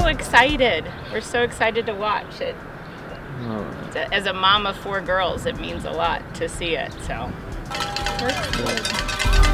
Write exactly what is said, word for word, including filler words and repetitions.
excited. We're so excited to watch it. All right. As a mom of four girls, it means a lot to see it. So. We're excited.